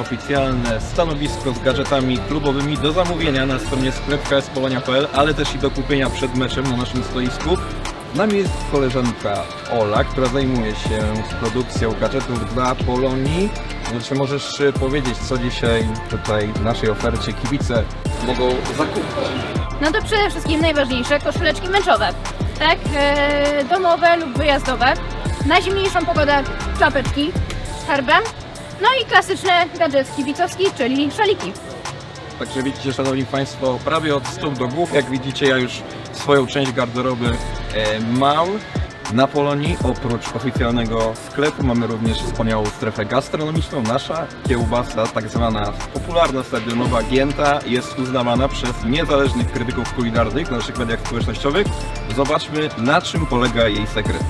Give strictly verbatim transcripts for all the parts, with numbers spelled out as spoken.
oficjalne stanowisko z gadżetami klubowymi do zamówienia na stronie sklep k s polonia kropka p l, ale też i do kupienia przed meczem na naszym stoisku. Z nami jest koleżanka Ola, która zajmuje się produkcją gadżetów dla Polonii. Czy możesz powiedzieć, co dzisiaj tutaj w naszej ofercie kibice mogą zakupić? No to przede wszystkim najważniejsze koszuleczki meczowe, tak? E, domowe lub wyjazdowe. Na zimniejszą pogodę czapeczki z herbem. No i klasyczne gadżety kibicowskie, czyli szaliki. Także widzicie, szanowni państwo, prawie od stóp do głów. Jak widzicie, ja już swoją część garderoby e, mam. Na Polonii oprócz oficjalnego sklepu mamy również wspaniałą strefę gastronomiczną. Nasza kiełbasa, tak zwana popularna stadionowa Gięta, jest uznawana przez niezależnych krytyków kulinarnych w naszych mediach społecznościowych. Zobaczmy, na czym polega jej sekret.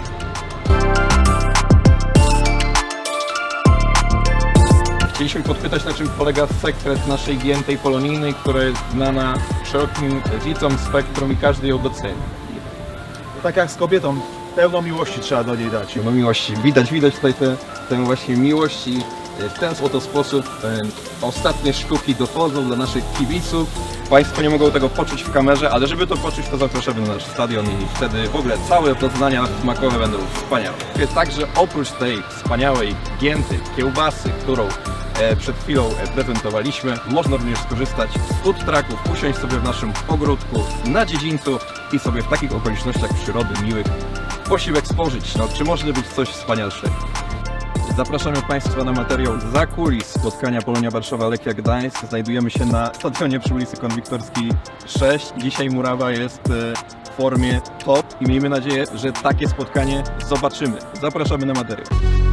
Chcieliśmy podpytać, na czym polega sekret naszej Giętej polonijnej, która jest znana szerokim widzom, spektrum i każdy ją doceni. Tak jak z kobietą, pełno miłości trzeba do niej dać. Pełno miłości. Widać, widać tutaj tę, tę właśnie miłość i w ten oto sposób e, ostatnie sztuki dochodzą do naszych kibiców. Państwo nie mogą tego poczuć w kamerze, ale żeby to poczuć, to zapraszamy na nasz stadion i wtedy w ogóle całe doznania smakowe będą wspaniałe. Także oprócz tej wspaniałej gięty, kiełbasy, którą e, przed chwilą prezentowaliśmy, można również skorzystać z food trucków, usiąść sobie w naszym ogródku na dziedzińcu i sobie w takich okolicznościach przyrody miłych posiłek spożyć. No, czy może być coś wspanialszego? Zapraszamy Państwa na materiał za kulis spotkania Polonia Warszawa Lechia Gdańsk. Znajdujemy się na stadionie przy ulicy Konwiktorskiej sześć. Dzisiaj murawa jest w formie top i miejmy nadzieję, że takie spotkanie zobaczymy. Zapraszamy na materiał.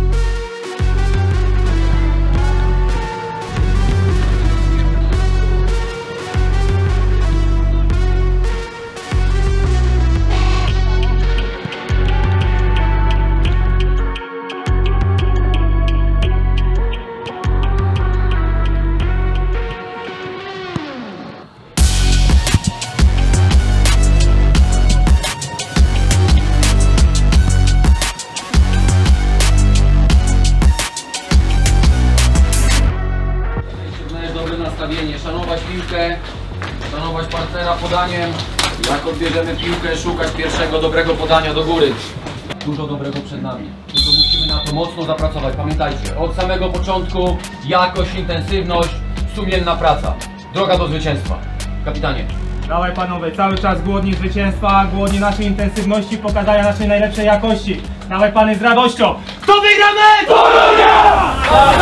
Szanować piłkę, szanować partnera podaniem. Jak odbierzemy piłkę, szukać pierwszego dobrego podania do góry. Dużo dobrego przed nami. Tylko musimy na to mocno zapracować. Pamiętajcie, od samego początku jakość, intensywność, sumienna praca. Droga do zwycięstwa. Kapitanie. Dawaj panowie, cały czas głodni zwycięstwa, głodni naszej intensywności, pokazania naszej najlepszej jakości. Dawaj pany z radością. Kto wygra mecz? Polonia!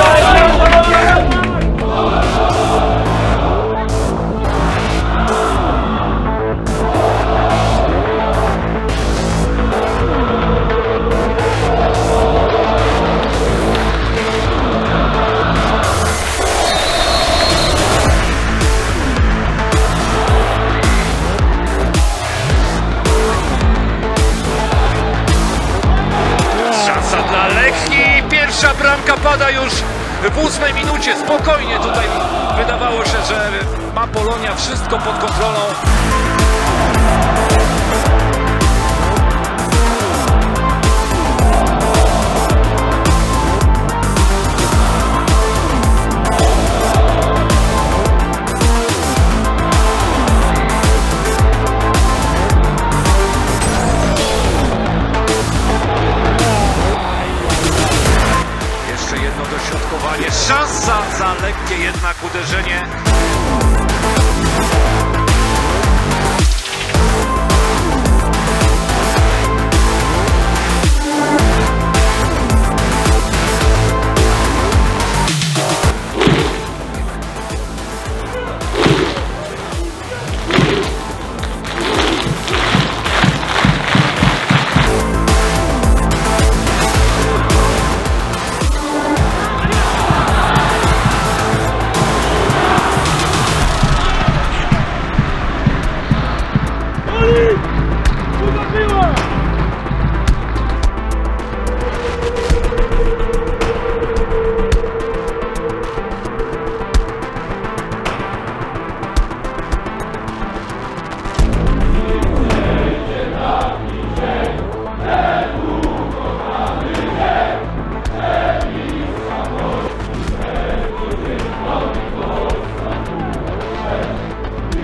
Pierwsza bramka pada już w ósmej minucie. Spokojnie tutaj wydawało się, że ma Polonia wszystko pod kontrolą. Szansa za lekkie jednak uderzenie.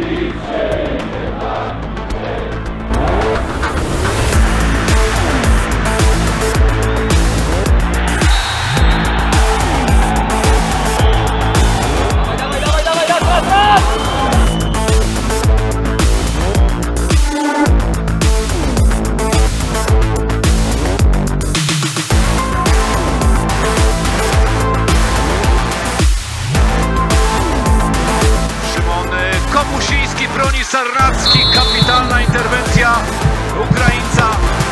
Komusiński broni Sarnacki, kapitalna interwencja Ukraińca.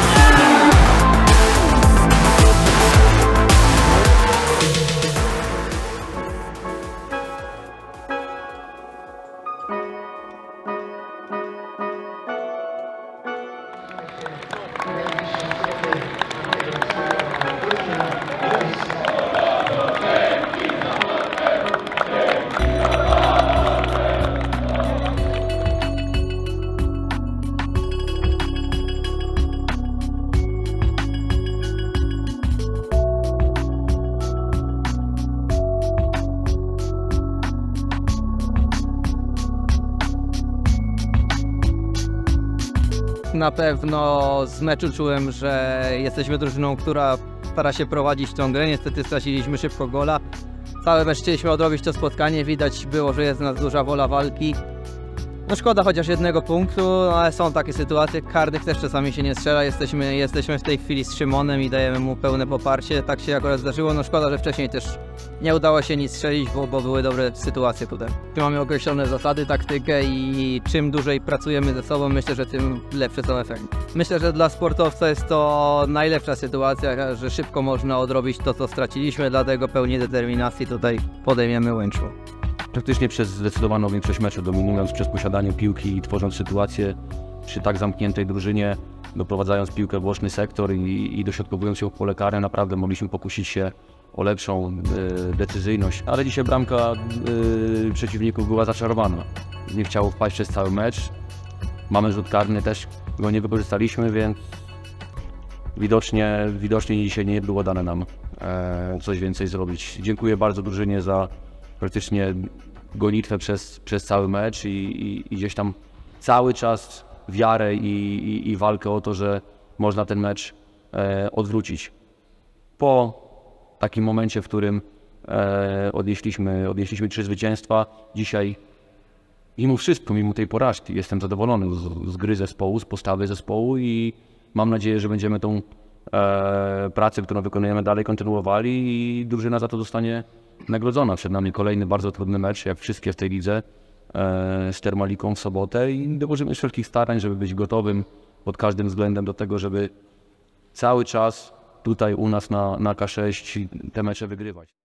Na pewno z meczu czułem, że jesteśmy drużyną, która stara się prowadzić tę grę. Niestety straciliśmy szybko gola. Cały mecz chcieliśmy odrobić to spotkanie. Widać było, że jest w nas duża wola walki. No szkoda chociaż jednego punktu, no ale są takie sytuacje. Karnych też czasami się nie strzela. Jesteśmy, jesteśmy w tej chwili z Szymonem i dajemy mu pełne poparcie. Tak się akurat zdarzyło. No szkoda, że wcześniej też nie udało się nic strzelić, bo, bo były dobre sytuacje tutaj. Mamy określone zasady, taktykę i czym dłużej pracujemy ze sobą, myślę, że tym lepsze są efekty. Myślę, że dla sportowca jest to najlepsza sytuacja, że szybko można odrobić to, co straciliśmy, dlatego pełni determinacji tutaj podejmiemy Łęczło. Praktycznie przez zdecydowaną większość meczu, dominując przez posiadanie piłki i tworząc sytuację przy tak zamkniętej drużynie, doprowadzając piłkę w boczny sektor i, i dośrodkowując ją w pole karne, naprawdę mogliśmy pokusić się o lepszą y, decyzyjność. Ale dzisiaj bramka y, przeciwników była zaczarowana. Nie chciało wpaść przez cały mecz. Mamy rzut karny, też go nie wykorzystaliśmy, więc widocznie, widocznie dzisiaj nie było dane nam e, coś więcej zrobić. Dziękuję bardzo drużynie za praktycznie gonitwę przez, przez cały mecz i, i, i gdzieś tam cały czas wiarę i, i, i walkę o to, że można ten mecz e, odwrócić. Po takim momencie, w którym e, odnieśliśmy, odnieśliśmy trzy zwycięstwa, dzisiaj mimo wszystko, mimo tej porażki jestem zadowolony z, z gry zespołu, z postawy zespołu i mam nadzieję, że będziemy tą e, pracę, którą wykonujemy dalej kontynuowali i drużyna za to zostanie nagrodzona. Przed nami kolejny bardzo trudny mecz, jak wszystkie w tej lidze, e, z Termaliką w sobotę i dołożymy wszelkich starań, żeby być gotowym pod każdym względem do tego, żeby cały czas tutaj u nas na, na K sześć te mecze wygrywać.